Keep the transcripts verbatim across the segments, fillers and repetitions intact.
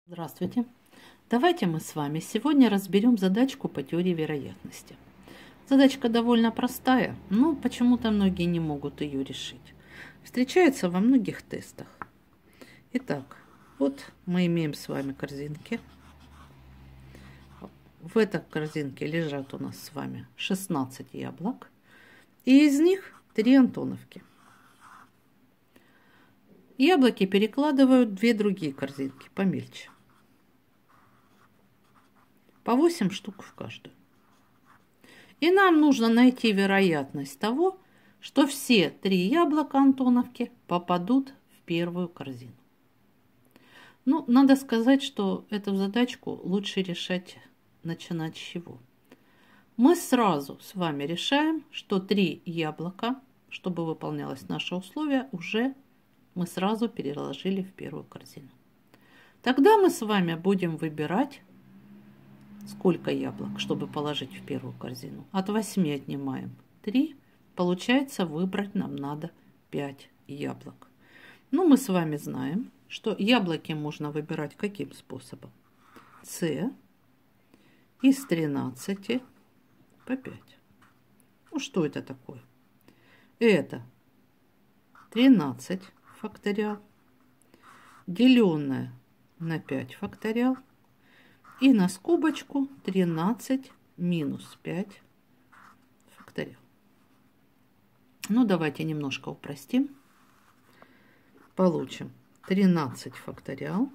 Здравствуйте! Давайте мы с вами сегодня разберем задачку по теории вероятности. Задачка довольно простая, но почему-то многие не могут ее решить. Встречается во многих тестах. Итак, вот мы имеем с вами корзинки. В этой корзинке лежат у нас с вами шестнадцать яблок. И из них три антоновки. Яблоки перекладывают в две другие корзинки, помельче. По восемь штук в каждую. И нам нужно найти вероятность того, что все три яблока антоновки попадут в первую корзину. Ну, надо сказать, что эту задачку лучше решать, начинать с чего? Мы сразу с вами решаем, что три яблока, чтобы выполнялось наше условие, уже мы сразу переложили в первую корзину. Тогда мы с вами будем выбирать, сколько яблок, чтобы положить в первую корзину. От восьми отнимаем три. Получается, выбрать нам надо пять яблок. Ну, мы с вами знаем, что яблоки можно выбирать каким способом? С из тринадцати по пять. Ну, что это такое? Это тринадцать факториал, деленное на пять факториал. И на скобочку тринадцать минус пять факториал. Ну, давайте немножко упростим. Получим тринадцать факториал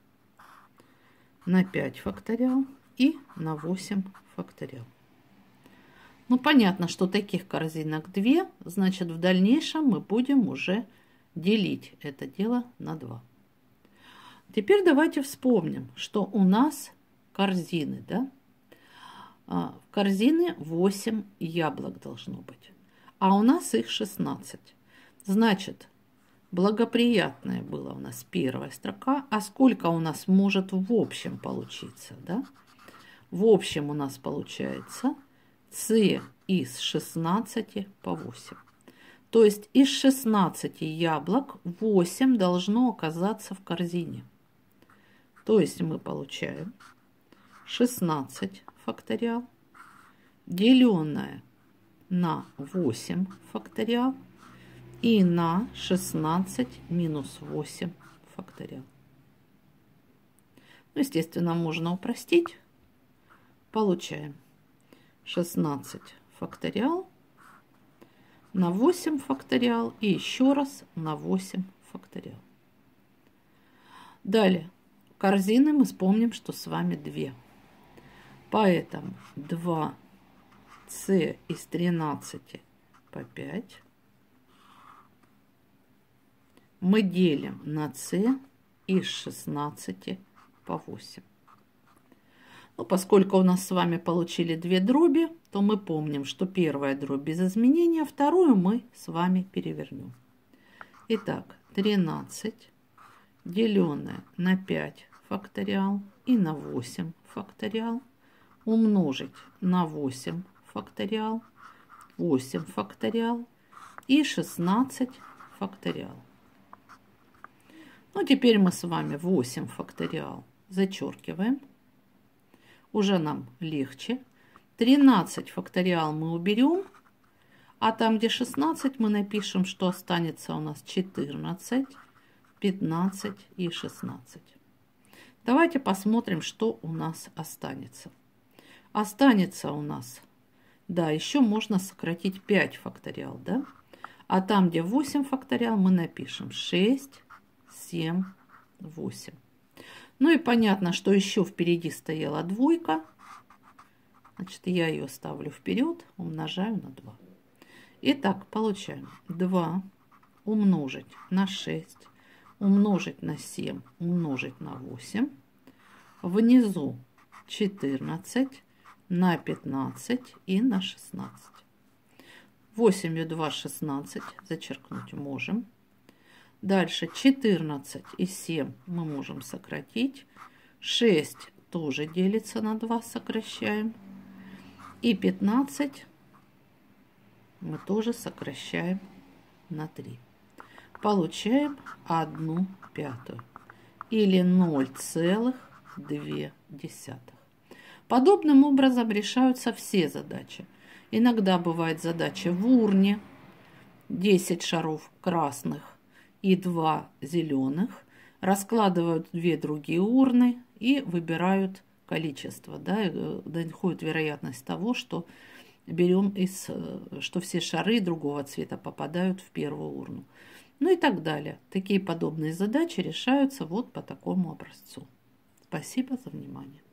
на пять факториал и на восемь факториал. Ну, понятно, что таких корзинок две, значит, в дальнейшем мы будем уже делить это дело на два. Теперь давайте вспомним, что у нас корзины, да? В корзины восемь яблок должно быть, а у нас их шестнадцать. Значит, благоприятная была у нас первая строка. А сколько у нас может в общем получиться, да? В общем у нас получается С из шестнадцати по восемь. То есть из шестнадцати яблок восемь должно оказаться в корзине. То есть мы получаем шестнадцать факториал, деленное на восемь факториал и на шестнадцать минус восемь факториал. Ну, естественно, можно упростить. Получаем шестнадцать факториал на восемь факториал и еще раз на восемь факториал. Далее. Корзины мы вспомним, что с вами две. Поэтому два С из тринадцати по пять мы делим на С из шестнадцати по восемь. Ну, поскольку у нас с вами получили две дроби, то мы помним, что первая дробь без изменения, вторую мы с вами перевернем. Итак, тринадцать деленное на пять факториал и на восемь факториал умножить на восемь факториал, восемь факториал и шестнадцать факториал. Ну, теперь мы с вами восемь факториал зачеркиваем. Уже нам легче. тринадцать факториал мы уберем, а там, где шестнадцать, мы напишем, что останется у нас четырнадцать, пятнадцать и шестнадцать. Давайте посмотрим, что у нас останется. Останется у нас, да, еще можно сократить пять факториал, да? А там, где восемь факториал, мы напишем шесть, семь, восемь. Ну и понятно, что еще впереди стояла двойка. Значит, я ее ставлю вперед, умножаю на два. Итак, получаем два умножить на шесть, умножить на семь, умножить на восемь. Внизу четырнадцать на пятнадцать и на шестнадцать. восемь и два шестнадцать, зачеркнуть можем. Дальше четырнадцать и семь мы можем сократить. шесть тоже делится на два, сокращаем. И пятнадцать мы тоже сокращаем на три. Получаем одну пятую. или ноль целых две десятых. Подобным образом решаются все задачи. Иногда бывает задача в урне, десять шаров красных и два зеленых, раскладывают две другие урны и выбирают количество, да, находят вероятность того, что берем из, что все шары другого цвета попадают в первую урну. Ну и так далее. Такие подобные задачи решаются вот по такому образцу. Спасибо за внимание.